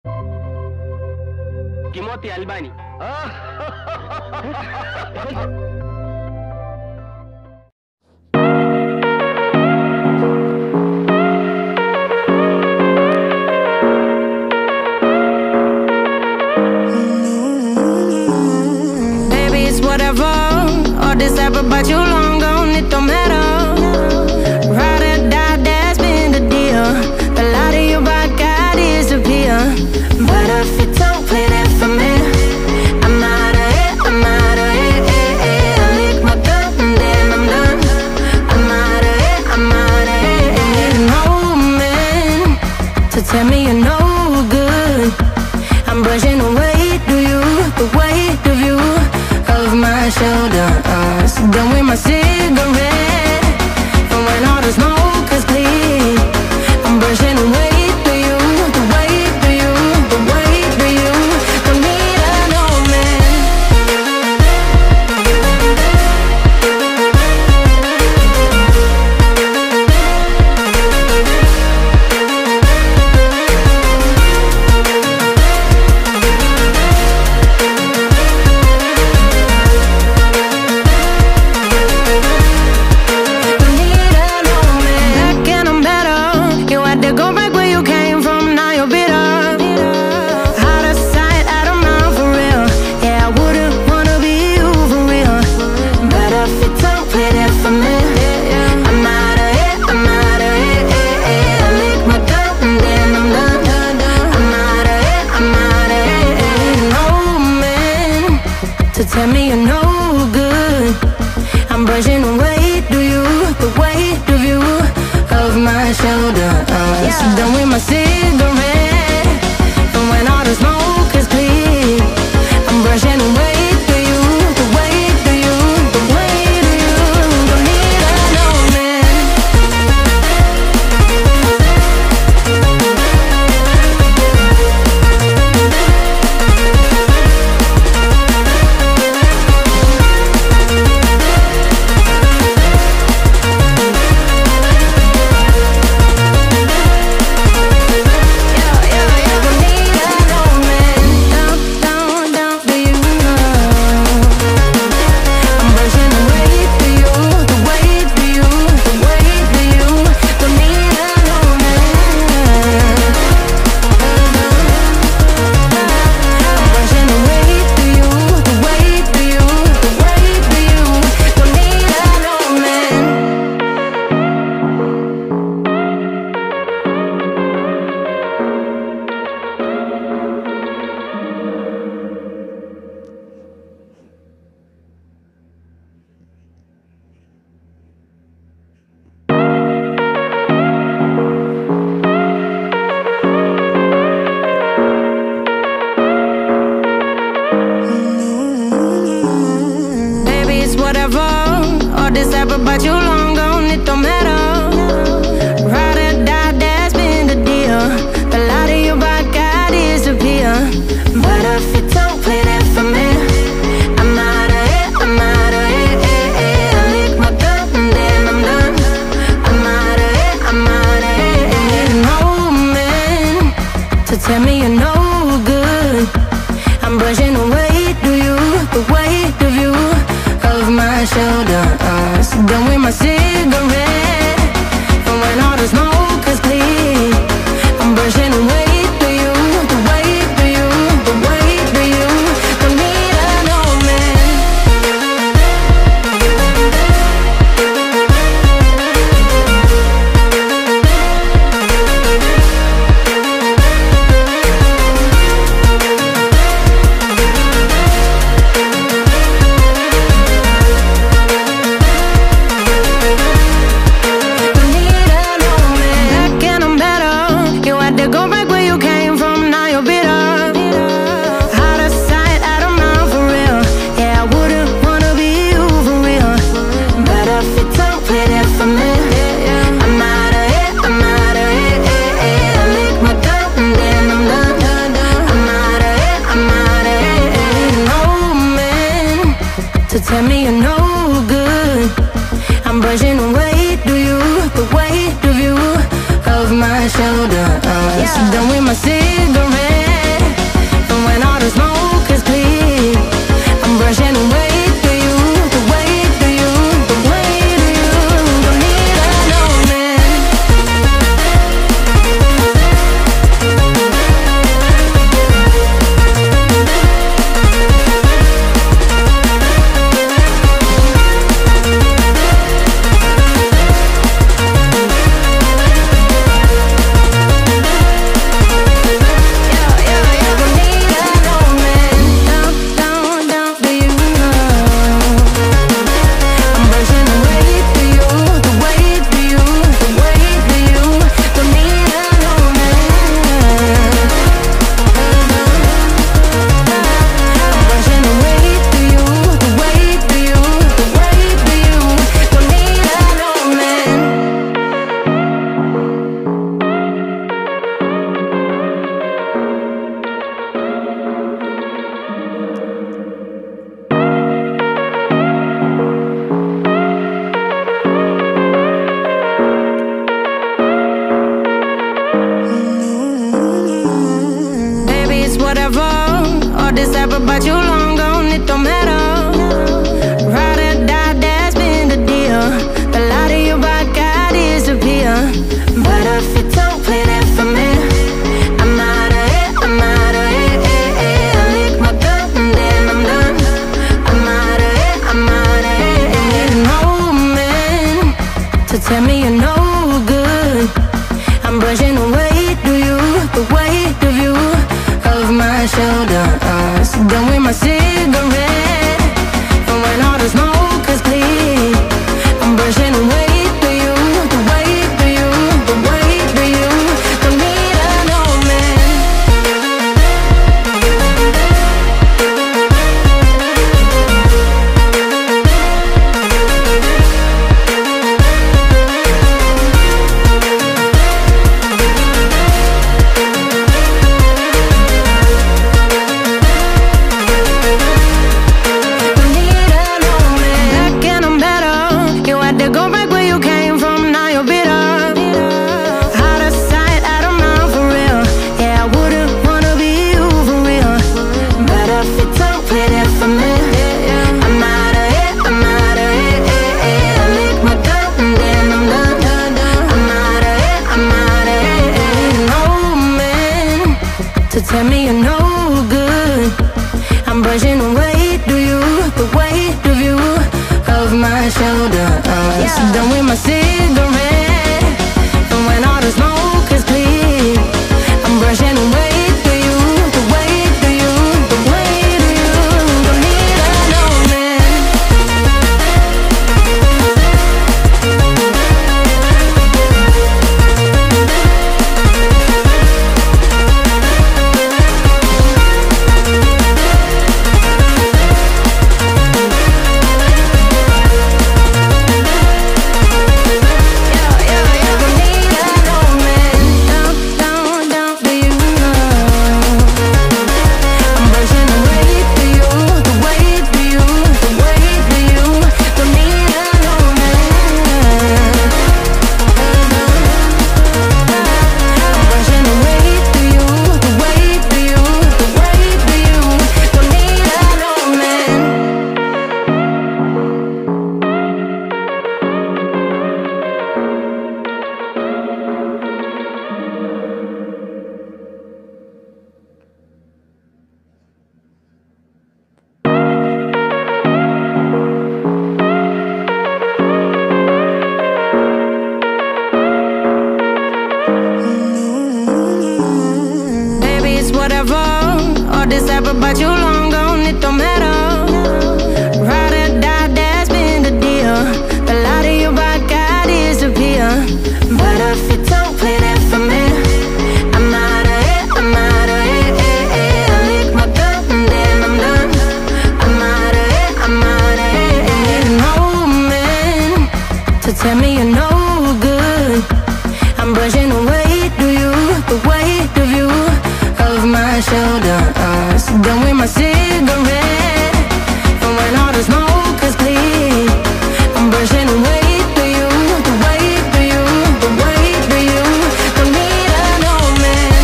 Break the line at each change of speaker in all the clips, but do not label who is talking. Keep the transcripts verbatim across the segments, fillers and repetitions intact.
Timothy Albani.
Baby, it's whatever. All this ever about you long gone, it don't matter. Ride or die, that's been the deal. The light of your back, I disappear. But if you don't play that for me, I'm out of it, I'm out of it, eh, eh. I lick my gun and then I'm done. I'm out of it, I'm out of it, eh. No man to tell me you're no good. I'm brushing away, do you, the weight of you, of my shoulders. Done with my cigarette, and when all the smoke is clear, I'm brushing away. Tell me you're no good. I'm brushing away, do you, the weight of you, of my shoulders. Yeah. Done with my cigarette, and when all the smoke is clear, I'm brushing away, do you, the weight of you, the weight of you. Don't need another man. But you long gone, it don't matter. Ride or die, that's been the deal. The light of your back, I disappear. But if you don't play that for me, I'm out of it, I'm out of it, eh, eh. I lick my gun and then I'm done. I'm out of it, I'm out of it, eh. No man to tell me you're no good. I'm brushing away, do you, the weight of you, of my shoulders. Done with my cigarette, and when all the smoke is clear, I'm brushing away, do you, the weight of you, the weight of you. Don't need another man. Tell me you're no good. I'm brushing away, do you, the weight of you, of my shoulders. Yeah. Done with my cigarette. this ever, but you long gone, it don't matter. Ride or die, that's been the deal. The light of your body got disappear. But if you don't play that for me, I'm out of it, I'm out of it, eh, eh. I lick my gun and then I'm done. I'm out of it, I'm out of it, eh. Need an old man to tell me you're no good. I'm brushing the weight of you, the weight of you of my shoulders. Done with my cigarette, and when all the smoke is clear, I'm brushing the weight of you, the weight of you, the weight of you. Don't need an old man. Tell me you're no good. I'm brushing the weight of you, the weight of you of my shoulders. Yeah. Done with my cigarette, and when all the smoke is clear, I'm brushing the weight of you, the weight of you, the weight of you. Don't need an old man. But you long gone, it don't matter. Ride or die, that's been the deal. The light of your body got disappear. But if you don't play that for me, I'm out of it, I'm out of it, eh, eh. I lick my gun and then I'm done. I'm out of it, I'm out of it, eh. Need an old man to tell me you're no good. I'm brushing the weight of you, the weight of you of my shoulders. Done with my cigarette, and when all the smoke is clear, I'm brushing the weight of you, the weight of you, the weight of you. Don't need an old man.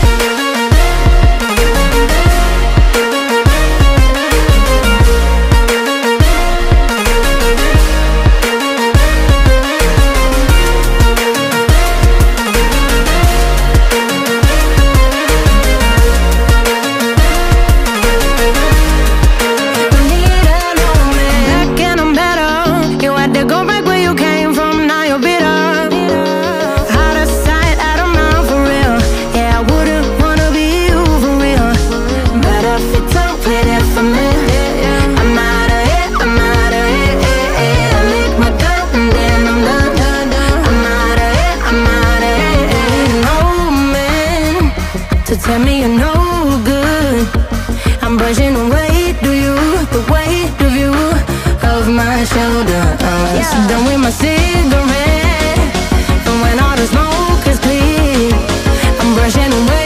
Tell me you're no good. I'm brushing the weight of you, the weight of you of my shoulders. Yeah. Done with my cigarette, and when all the smoke is clear, I'm brushing the weight